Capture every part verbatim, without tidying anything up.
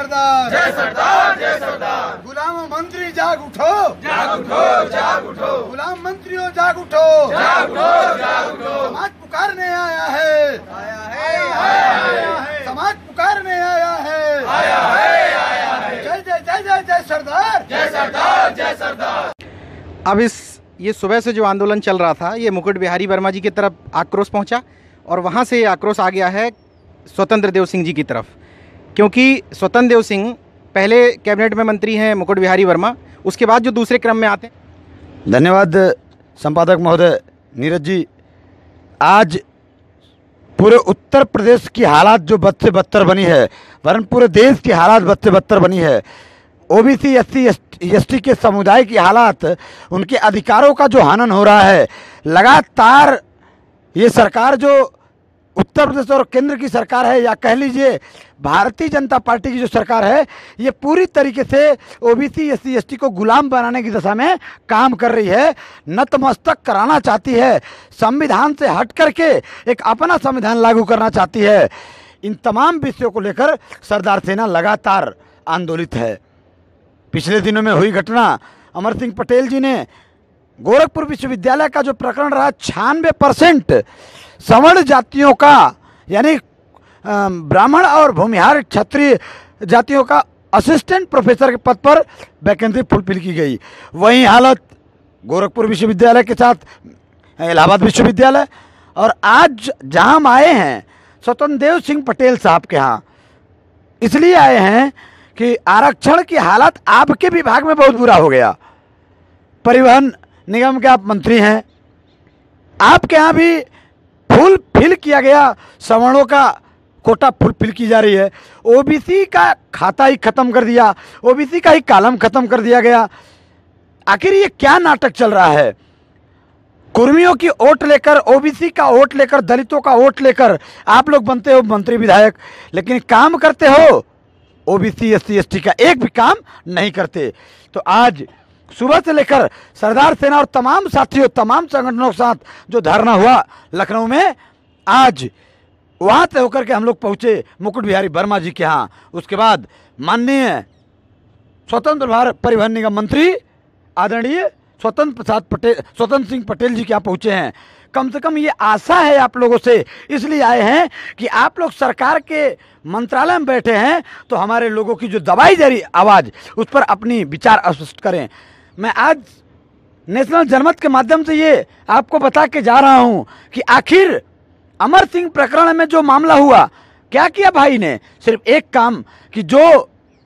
सरदार, जय सरदार, जय सरदार। गुलाम मंत्री जाग उठो, जाग उठो, जाग उठो। गुलाम मंत्रियों जाग उठो, जाग उठो, जाग उठो। समाज पुकारने आया है, आया है, आया है। समाज पुकारने आया है, आया है, आया है। जय जय जय जय जय सरदार, जय सरदार, जय सरदार। अब इस ये सुबह से जो आंदोलन चल रहा था, ये मुकुट बिहारी वर्मा जी की तरफ आक्रोश पहुंचा और वहां से आक्रोश आ गया है स्वतंत्र देव सिंह जी की तरफ, क्योंकि स्वतंत्र देव सिंह पहले कैबिनेट में मंत्री हैं मुकुट बिहारी वर्मा, उसके बाद जो दूसरे क्रम में आते हैं। धन्यवाद संपादक महोदय नीरज जी। आज पूरे उत्तर प्रदेश की हालात जो बद से बदतर बनी है, वरन पूरे देश की हालात बद से बदतर बनी है। OBC S C S T के समुदाय की हालात, उनके अधिकारों का जो हनन हो रहा है, लगातार ये सरकार जो उत्तर प्रदेश और केंद्र की सरकार है, या कह लीजिए भारतीय जनता पार्टी की जो सरकार है, ये पूरी तरीके से OBC S C S T को गुलाम बनाने की दिशा में काम कर रही है, नतमस्तक कराना चाहती है, संविधान से हट करके एक अपना संविधान लागू करना चाहती है। इन तमाम विषयों को लेकर सरदार सेना लगातार आंदोलित है। पिछले दिनों में हुई घटना, अमर सिंह पटेल जी ने गोरखपुर विश्वविद्यालय का जो प्रकरण रहा, छियानवे परसेंट सवर्ण जातियों का, यानी ब्राह्मण और भूमिहार क्षत्रिय जातियों का असिस्टेंट प्रोफेसर के पद पर वैकेंसी फुलफिल की गई। वही हालत गोरखपुर विश्वविद्यालय के साथ इलाहाबाद विश्वविद्यालय। और आज जहां हम आए हैं स्वतंत्र देव सिंह पटेल साहब के यहाँ, इसलिए आए हैं कि आरक्षण की हालत आपके विभाग में बहुत बुरा हो गया। परिवहन निगम के आप मंत्री हैं, आपके यहाँ भी फुल फिल किया गया, सवर्णों का कोटा फुल फिल की जा रही है। ओबीसी का खाता ही खत्म कर दिया, ओबीसी का ही कॉलम खत्म कर दिया गया। आखिर ये क्या नाटक चल रहा है? कुर्मियों की वोट लेकर, ओबीसी का वोट लेकर, दलितों का वोट लेकर आप लोग बनते हो मंत्री विधायक, लेकिन काम करते हो OBC S C S T का एक भी काम नहीं करते। तो आज सुबह से लेकर सरदार सेना और तमाम साथियों, तमाम संगठनों के साथ जो धरना हुआ लखनऊ में, आज वहां से होकर के हम लोग पहुंचे मुकुट बिहारी वर्मा जी के यहाँ। उसके बाद माननीय स्वतंत्र भारत परिवहन निगम मंत्री आदरणीय स्वतंत्र प्रसाद पटेल स्वतंत्र सिंह पटेल जी के यहाँ पहुंचे हैं। कम से कम ये आशा है आप लोगों से, इसलिए आए हैं कि आप लोग सरकार के मंत्रालय में बैठे हैं तो हमारे लोगों की जो दबाई जा रही आवाज़, उस पर अपनी विचार स्पष्ट करें। मैं आज नेशनल जनमत के माध्यम से ये आपको बता के जा रहा हूं कि आखिर अमर सिंह प्रकरण में जो मामला हुआ, क्या किया भाई ने? सिर्फ एक काम कि जो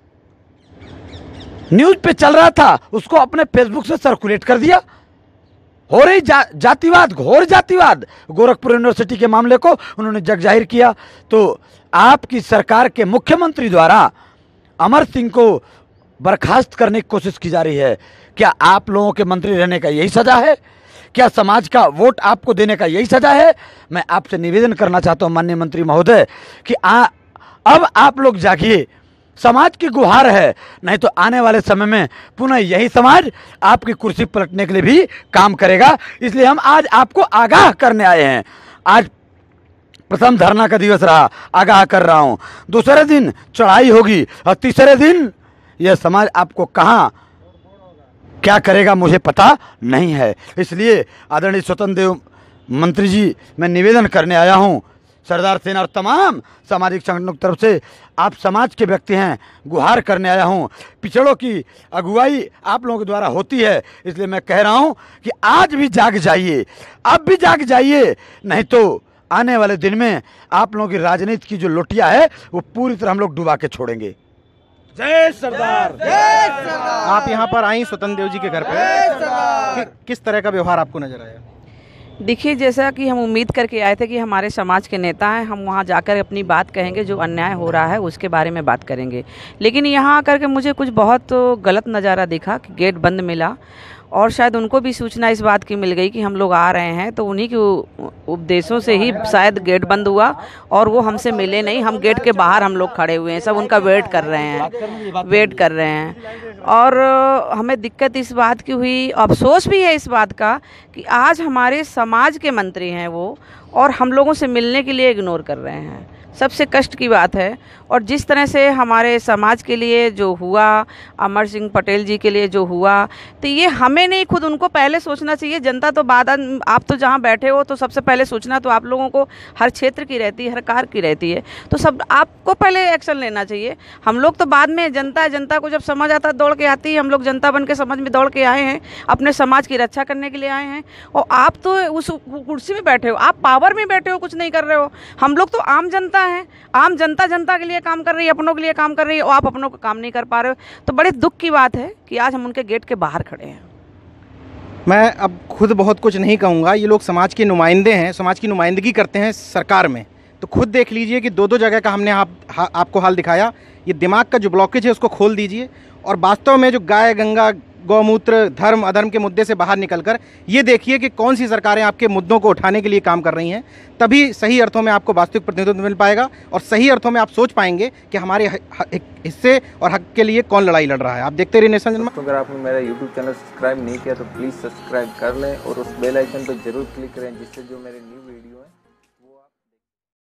न्यूज पे चल रहा था उसको अपने फेसबुक से सर्कुलेट कर दिया। हो रही जा, जातिवाद, घोर जातिवाद, गोरखपुर यूनिवर्सिटी के मामले को उन्होंने जग जाहिर किया। तो आपकी सरकार के मुख्यमंत्री द्वारा अमर सिंह को बर्खास्त करने की कोशिश की जा रही है। क्या आप लोगों के मंत्री रहने का यही सजा है? क्या समाज का वोट आपको देने का यही सजा है? मैं आपसे निवेदन करना चाहता हूं माननीय मंत्री महोदय कि आ, अब आप लोग जागिए, समाज की गुहार है, नहीं तो आने वाले समय में पुनः यही समाज आपकी कुर्सी पलटने के लिए भी काम करेगा। इसलिए हम आज आपको आगाह करने आए हैं। आज प्रथम धरना का दिवस रहा, आगाह कर रहा हूं। दूसरे दिन चढ़ाई होगी और तीसरे दिन यह समाज आपको कहां क्या करेगा मुझे पता नहीं है। इसलिए आदरणीय स्वतंत्र देव मंत्री जी, मैं निवेदन करने आया हूं सरदार सेना और तमाम सामाजिक संगठनों की तरफ से, आप समाज के व्यक्ति हैं, गुहार करने आया हूं। पिछड़ों की अगुवाई आप लोगों के द्वारा होती है, इसलिए मैं कह रहा हूं कि आज भी जाग जाइए, अब भी जाग जाइए, नहीं तो आने वाले दिन में आप लोगों की राजनीति की जो लोटिया है वो पूरी तरह हम लोग डुबा के छोड़ेंगे। जय सरदार, जय सरदार। आप यहाँ पर आई स्वतंत्र देव जी के घर पे, कि, किस तरह का व्यवहार आपको नजर आया? देखिए, जैसा कि हम उम्मीद करके आए थे कि हमारे समाज के नेता हैं, हम वहाँ जाकर अपनी बात कहेंगे, जो अन्याय हो रहा है उसके बारे में बात करेंगे। लेकिन यहाँ आकर के मुझे कुछ बहुत गलत नज़ारा दिखा कि गेट बंद मिला, और शायद उनको भी सूचना इस बात की मिल गई कि हम लोग आ रहे हैं, तो उन्हीं के उपदेशों से ही शायद गेट बंद हुआ और वो हमसे मिले नहीं। हम गेट के बाहर हम लोग खड़े हुए हैं, सब उनका वेट कर रहे हैं वेट कर रहे हैं और हमें दिक्कत इस बात की हुई, अफसोस भी है इस बात का कि आज हमारे समाज के मंत्री हैं वो, और हम लोगों से मिलने के लिए इग्नोर कर रहे हैं। सबसे कष्ट की बात है। और जिस तरह से हमारे समाज के लिए जो हुआ, अमर सिंह पटेल जी के लिए जो हुआ, तो ये हमें नहीं, खुद उनको पहले सोचना चाहिए। जनता तो बाद, आप तो जहाँ बैठे हो तो सबसे पहले सोचना तो आप लोगों को हर क्षेत्र की रहती है, हर कार की रहती है, तो सब आपको पहले एक्शन लेना चाहिए। हम लोग तो बाद में, जनता जनता को जब समझ आता है दौड़ के आती है। हम लोग जनता बन के समाज में दौड़ के आए हैं, अपने समाज की रक्षा करने के लिए आए हैं। और आप तो उस कुर्सी में बैठे हो, आप पावर में बैठे हो, कुछ नहीं कर रहे हो। हम लोग तो आम जनता है, आम जनता जनता के लिए काम कर रही है, अपनों के लिए काम कर रही है, और आप अपनों का काम नहीं कर पा रहे हो। तो बड़े दुख की बात है कि आज हम उनके गेट के बाहर खड़े हैं। मैं अब खुद बहुत कुछ नहीं कहूँगा, ये लोग समाज के नुमाइंदे हैं, समाज की नुमाइंदगी करते हैं सरकार में। तो खुद देख लीजिए कि दो दो जगह का हमने आप, हा, आपको हाल दिखाया। ये दिमाग का जो ब्लॉकेज है उसको खोल दीजिए, और वास्तव में जो गाय गंगा गौमूत्र धर्म अधर्म के मुद्दे से बाहर निकलकर ये देखिए कि कौन सी सरकारें आपके मुद्दों को उठाने के लिए काम कर रही हैं। तभी सही अर्थों में आपको वास्तविक प्रतिनिधित्व मिल पाएगा, और सही अर्थों में आप सोच पाएंगे कि हमारे हिस्से और हक के लिए कौन लड़ाई लड़ रहा है। आप देखते रहिए नेशनल जनमत। तो अगर आपने मेरा यूट्यूब चैनल सब्सक्राइब नहीं किया तो प्लीज़ सब्सक्राइब कर लें और उस बेल आइकन पर जरूर क्लिक करें, जिससे जो मेरे न्यू वीडियो